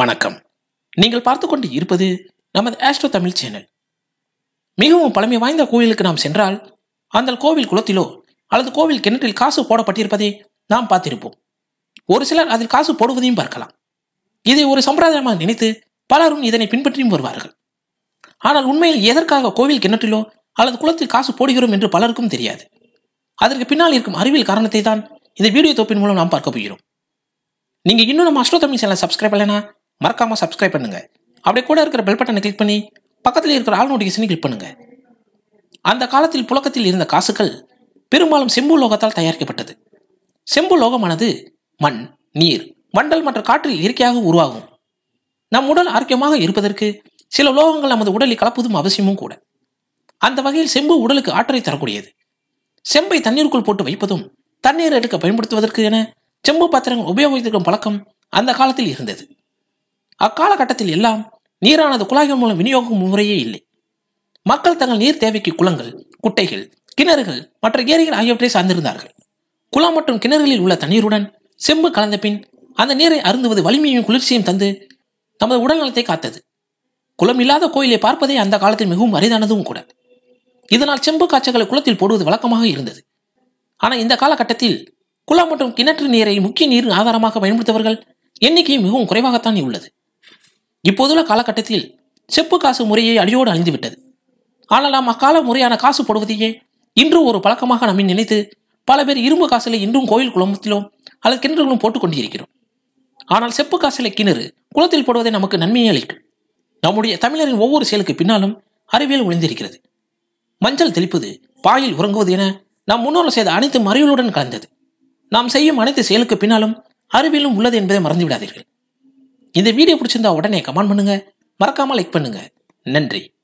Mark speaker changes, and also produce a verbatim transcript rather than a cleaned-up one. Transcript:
Speaker 1: வணக்கம். நீங்கள் பார்த்து கொண்டு இருப்பது நமது ஆஸ்ட்ரோ தமிழ் சேனல். மிகவும் பழமை வாய்ந்த கோவிலுக்கு நாம் சென்றால் அந்த கோவில் குளத்திலோ அல்லது கோவில் கிணற்றில் காசு போடப்பட்டிருப்பதை நாம் பார்த்திருப்போம். ஒரு சிலர் அதில் காசு போடுவதையும் பார்க்கலாம். இதை ஒரு சம்பிரதாயமாக நினைத்து பலரும் இதனை பின்பற்றியும் வருவார்கள். ஆனால் உண்மையில் எதற்காக கோவில் கிணற்றிலோ அல்லது குளத்தில் காசு போடுகிறோம் என்று பலருக்கும் தெரியாது. அதற்கு பின்னால் இருக்கும் அறிவியல் காரணத்தை தான் இந்த வீடியோ தொப்பின் மூலம் நாம் பார்க்க போகிறோம். நீங்க இன்னும் நம்ம ஆஸ்ட்ரோ தமிழ் சேனலை சப்ஸ்கிரைப் பண்ணலைன்னா மறக்காம சப்ஸ்கிரைப் பண்ணுங்க. அப்படியே கூட இருக்கிற பெல் பட்டனை கிளிக் பண்ணி பக்கத்தில் இருக்கிற ஆல் நோட்டிஃபிகேஷனை கிளிக் பண்ணுங்க. அந்த காலத்தில் புழக்கத்தில் இருந்த காசுகள் பெரும்பாலும் செம்பு லோகத்தால் தயாரிக்கப்பட்டது. செம்பு லோகமானது மண், நீர், மண்டல் மற்றும் காற்றில் இயற்கையாக உருவாகும். நம் உடல் ஆரோக்கியமாக இருப்பதற்கு சில லோகங்கள் நமது உடலில் கலப்பதும் அவசியமும் கூட. அந்த வகையில் செம்பு உடலுக்கு ஆற்றலை தரக்கூடியது. செம்பை தண்ணீருக்குள் போட்டு வைப்பதும் தண்ணீர் எடுக்க பயன்படுத்துவதற்கு என செம்பு பாத்திரங்கள் உபயோகித்திருக்கும் பழக்கம் அந்த காலத்தில் இருந்தது. அக்காலகட்டத்தில் எல்லாம் நீரானது குழாய்கள் மூலம் விநியோகம் முறையே இல்லை. மக்கள் தங்கள் நீர் தேவைக்கு குளங்கள், குட்டைகள், கிணறுகள் மற்ற ஏரிகள் ஆகியவற்றை சார்ந்திருந்தார்கள். குளம் மற்றும் கிணறுகளில் உள்ள தண்ணீருடன் செம்பு கலந்த பின் அந்த நீரை அருந்துவது வலிமையும் குளிர்ச்சியும் தந்து நமது உடல் நலத்தை காத்தது. குளம் இல்லாத கோயிலை பார்ப்பதே அந்த காலத்தில் மிகவும் அரிதானதும் கூட. இதனால் செம்பு காய்ச்சல்களை குளத்தில் போடுவது வழக்கமாக இருந்தது. ஆனால் இந்த காலகட்டத்தில் குளம் மற்றும் கிணற்று நீரை முக்கிய நீர் ஆதாரமாக பயன்படுத்துபவர்கள் எண்ணிக்கை மிகவும் குறைவாகத்தான் உள்ளது. இப்போதுள்ள காலகட்டத்தில் செப்பு காசு முறையை அடியோடு அழிந்துவிட்டது. ஆனால் நாம் அக்கால முறையான காசு போடுவதையே இன்று ஒரு பழக்கமாக நம்மை நினைத்து பல பேர் இரும்பு காசிலை இன்றும் கோயில் குளத்திலோ அல்லது கிணறுகளும் போட்டுக் கொண்டிருக்கிறோம். ஆனால் செப்பு காசிலை கிணறு குளத்தில் போடுவதை நமக்கு நன்மையை அளிக்கும். நம்முடைய தமிழரின் ஒவ்வொரு செயலுக்கு பின்னாலும் அறிவியல் ஒளிந்திருக்கிறது. மஞ்சள் தெளிப்பது, பாயில் உறங்குவது என நாம் முன்னோர்கள் செய்த அனைத்து அறிவியலுடன் கலந்தது. நாம் செய்யும் அனைத்து செயலுக்கு பின்னாலும் அறிவியலும் உள்ளது என்பதை மறந்து விடாதீர்கள். இந்த வீடியோ பிடிச்சிருந்தா உடனே கமெண்ட் பண்ணுங்க, மறக்காம லைக் பண்ணுங்க. நன்றி.